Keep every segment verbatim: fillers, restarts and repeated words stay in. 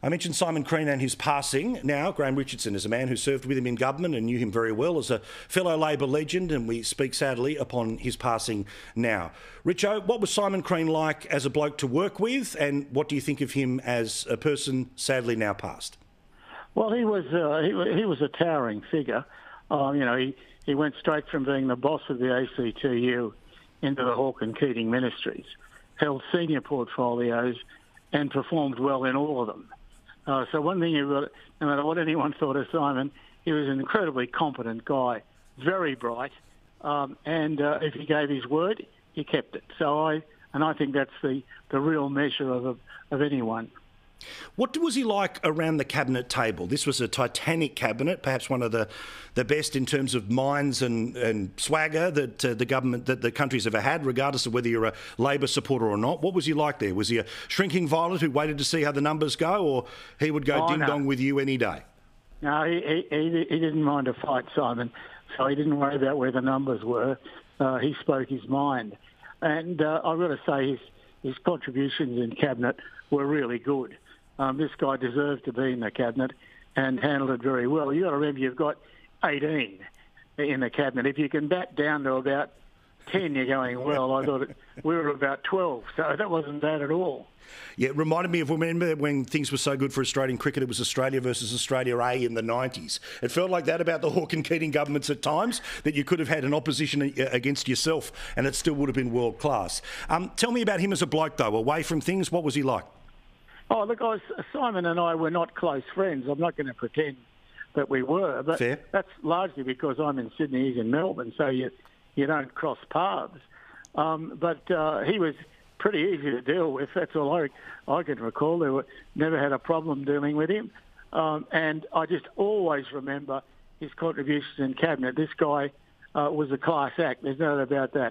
I mentioned Simon Crean and his passing. Now, Graham Richardson is a man who served with him in government and knew him very well as a fellow Labor legend, and we speak sadly upon his passing now. Richo, what was Simon Crean like as a bloke to work with, and what do you think of him as a person sadly now passed? Well, he was uh, he, he was a towering figure. Um, you know, he, he went straight from being the boss of the A C T U into the Hawke and Keating ministries, held senior portfolios, and performed well in all of them. Uh, so one thing you've got, no matter what anyone thought of Simon, he was an incredibly competent guy, very bright, um, and uh, if he gave his word, he kept it. So I, and I think that's the, the real measure of, of, of anyone. What was he like around the cabinet table? This was a titanic cabinet, perhaps one of the, the best in terms of minds and, and swagger that uh, the government, that the country's ever had, regardless of whether you're a Labor supporter or not. What was he like there? Was he a shrinking violet who waited to see how the numbers go, or he would go oh, ding-dong no. with you any day? No, he, he, he didn't mind a fight, Simon, so he didn't worry about where the numbers were. Uh, he spoke his mind. And uh, I've got to say his, his contributions in cabinet were really good. Um, this guy deserved to be in the cabinet and handled it very well. You've got to remember you've got eighteen in the cabinet. If you can bat down to about ten, you're going well. I thought it, we were about twelve, so that wasn't bad at all. Yeah, it reminded me of, remember when things were so good for Australian cricket, it was Australia versus Australia A in the nineties. It felt like that about the Hawke and Keating governments at times, that you could have had an opposition against yourself and it still would have been world class. Um, tell me about him as a bloke, though, away from things. What was he like? Oh, look, I was, Simon and I were not close friends. I'm not going to pretend that we were, but Fair. That's largely because I'm in Sydney, he's in Melbourne, so you you don't cross paths. Um, but uh, he was pretty easy to deal with. That's all I, I can recall. There were, never had a problem dealing with him. Um, and I just always remember his contributions in cabinet. This guy uh, was a class act. There's no doubt about that.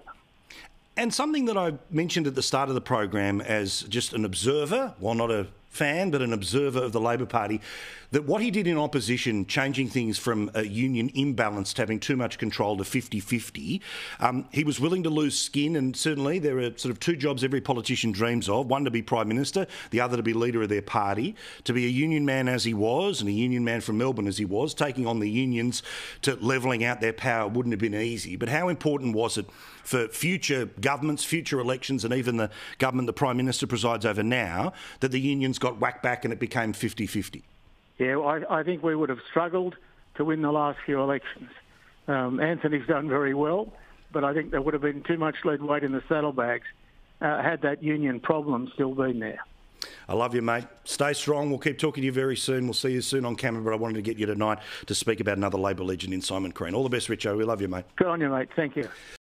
And something that I mentioned at the start of the program as just an observer, while not a fan, but an observer of the Labor Party, that what he did in opposition, changing things from a union imbalance to having too much control to fifty-fifty, um, he was willing to lose skin, and certainly there are sort of two jobs every politician dreams of, one to be Prime Minister, the other to be leader of their party. To be a union man as he was, and a union man from Melbourne as he was, taking on the unions to levelling out their power wouldn't have been easy. But how important was it for future governments, future elections, and even the government the Prime Minister presides over now, that the unions got whacked back and it became fifty-fifty? Yeah, I, I think we would have struggled to win the last few elections. Um, Anthony's done very well, but I think there would have been too much lead weight in the saddlebags uh, had that union problem still been there. I love you, mate. Stay strong. We'll keep talking to you very soon. We'll see you soon on camera, but I wanted to get you tonight to speak about another Labor legend in Simon Crean. All the best, Richo. We love you, mate. Good on you, mate. Thank you.